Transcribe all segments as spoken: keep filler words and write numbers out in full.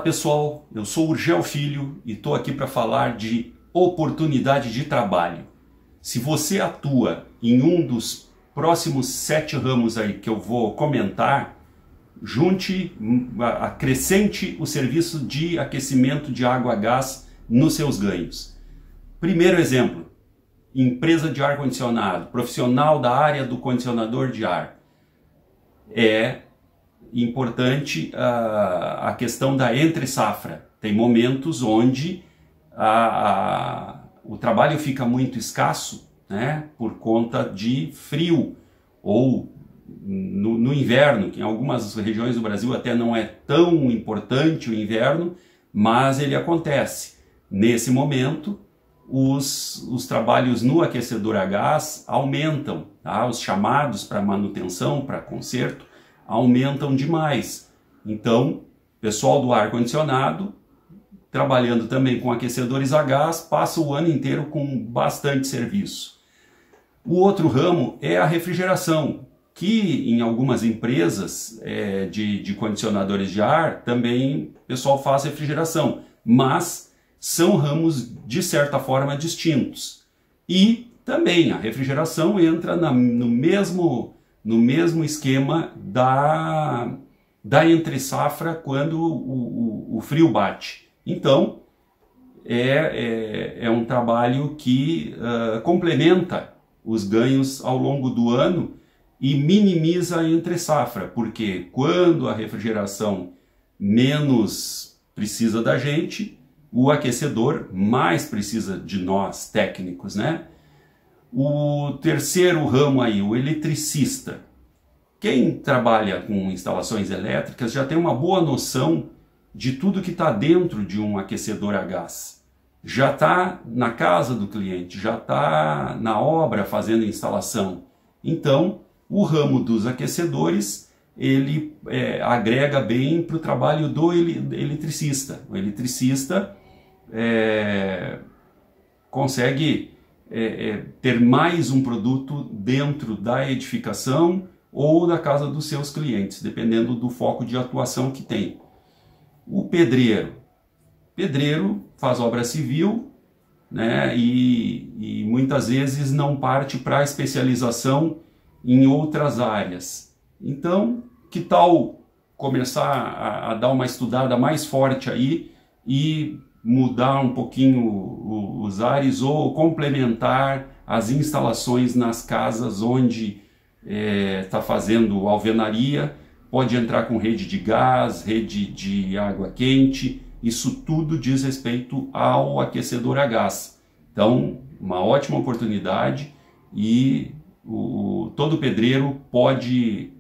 pessoal, eu sou Urgel Filho e estou aqui para falar de oportunidade de trabalho. Se você atua em um dos próximos sete ramos aí que eu vou comentar, junte, acrescente o serviço de aquecimento de água a gás nos seus ganhos. Primeiro exemplo, empresa de ar-condicionado, profissional da área do condicionador de ar. É importante a, a questão da entre-safra. Tem momentos onde a, a, o trabalho fica muito escasso, né, por conta de frio, ou no, no inverno, que em algumas regiões do Brasil até não é tão importante o inverno, mas ele acontece. Nesse momento, os, os trabalhos no aquecedor a gás aumentam, tá? Os chamados para manutenção, para conserto, aumentam demais. Então, pessoal do ar-condicionado, trabalhando também com aquecedores a gás, passa o ano inteiro com bastante serviço. O outro ramo é a refrigeração, que em algumas empresas é, de, de condicionadores de ar também o pessoal faz refrigeração, mas são ramos de certa forma distintos. E também a refrigeração entra na, no mesmo... no mesmo esquema da, da entre-safra quando o, o, o frio bate. Então, é, é, é um trabalho que uh, complementa os ganhos ao longo do ano e minimiza a entre-safra, porque quando a refrigeração menos precisa da gente, o aquecedor mais precisa de nós, técnicos, né? O terceiro ramo aí, o eletricista. Quem trabalha com instalações elétricas já tem uma boa noção de tudo que está dentro de um aquecedor a gás. Já está na casa do cliente, já está na obra fazendo instalação. Então, o ramo dos aquecedores, ele é, agrega bem para o trabalho do eletricista. O eletricista é, consegue... É, é, ter mais um produto dentro da edificação ou da casa dos seus clientes, dependendo do foco de atuação que tem. O pedreiro. Pedreiro faz obra civil, né, e, e muitas vezes não parte para a especialização em outras áreas. Então, que tal começar a, a dar uma estudada mais forte aí e mudar um pouquinho os ares ou complementar as instalações nas casas onde está é, fazendo alvenaria, pode entrar com rede de gás, rede de água quente, isso tudo diz respeito ao aquecedor a gás. Então, uma ótima oportunidade e o, todo pedreiro pode,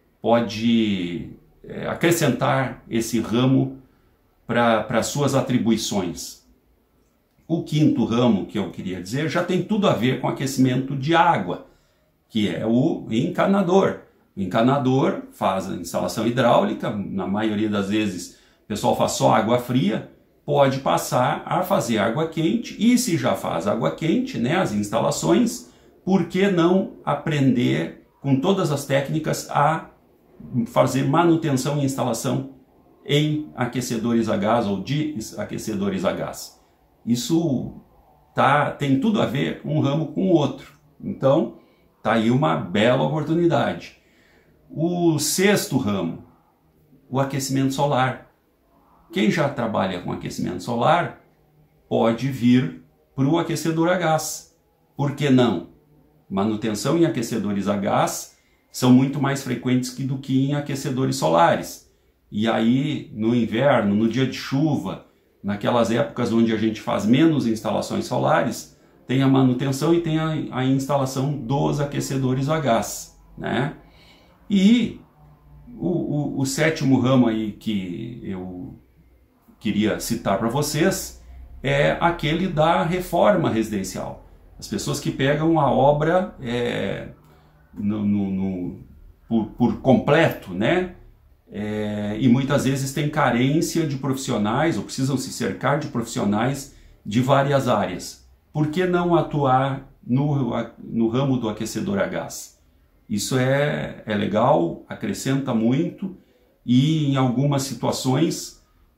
pode é, acrescentar esse ramo para suas atribuições. O quinto ramo que eu queria dizer já tem tudo a ver com aquecimento de água, que é o encanador. O encanador faz a instalação hidráulica, na maioria das vezes o pessoal faz só água fria, pode passar a fazer água quente, e se já faz água quente, né, as instalações, por que não aprender com todas as técnicas a fazer manutenção e instalação em aquecedores a gás ou de aquecedores a gás? Isso tá, tem tudo a ver um ramo com o outro. Então, tá aí uma bela oportunidade. O sexto ramo, o aquecimento solar. Quem já trabalha com aquecimento solar pode vir para o aquecedor a gás. Por que não? Manutenção em aquecedores a gás são muito mais frequentes que do que em aquecedores solares. E aí, no inverno, no dia de chuva, naquelas épocas onde a gente faz menos instalações solares, tem a manutenção e tem a, a instalação dos aquecedores a gás, né? E o, o, o sétimo ramo aí que eu queria citar para vocês é aquele da reforma residencial. As pessoas que pegam a obra é, no, no, no, por, por completo, né? É, e muitas vezes tem carência de profissionais, ou precisam se cercar de profissionais de várias áreas. Por que não atuar no, no ramo do aquecedor a gás? Isso é, é legal, acrescenta muito e em algumas situações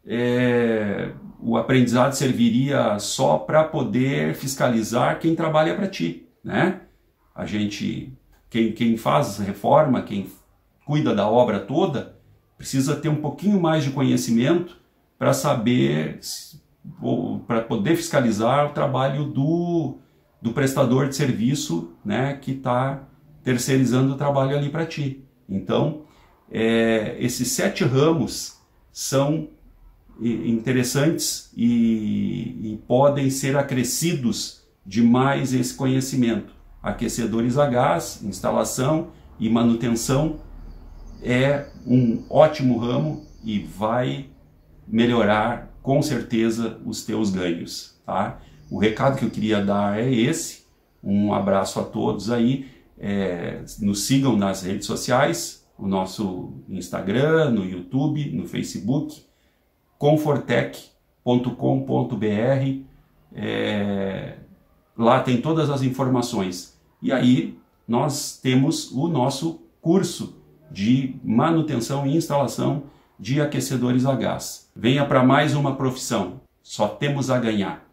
é, o aprendizado serviria só para poder fiscalizar quem trabalha para ti, né? A gente, quem, quem faz reforma, quem cuida da obra toda, precisa ter um pouquinho mais de conhecimento para saber, para poder fiscalizar o trabalho do, do prestador de serviço, né, que está terceirizando o trabalho ali para ti. Então, é, esses sete ramos são interessantes e, e podem ser acrescidos de mais esse conhecimento. Aquecedores a gás, instalação e manutenção é um ótimo ramo e vai melhorar com certeza os teus ganhos, tá? O recado que eu queria dar é esse. Um abraço a todos aí. É, nos sigam nas redes sociais, o nosso Instagram, no YouTube, no Facebook, confortec ponto com ponto br. É, lá tem todas as informações. E aí nós temos o nosso curso de manutenção e instalação de aquecedores a gás. Venha para mais uma profissão. Só temos a ganhar.